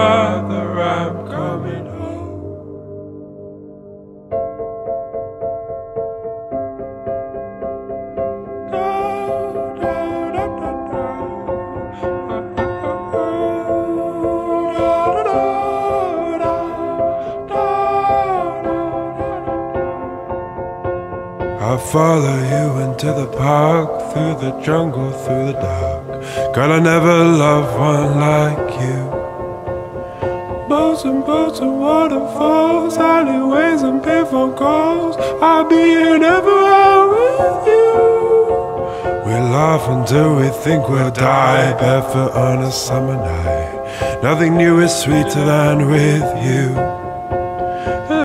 Mother, I'm coming home. I'll follow you into the park, through the jungle, through the dark. Girl, I never loved one like you. Boats and waterfalls, alleyways and payphone calls. I'll be here never with you. We'll laugh until we think we'll die, barefoot on a summer night. Nothing new is sweeter than with you.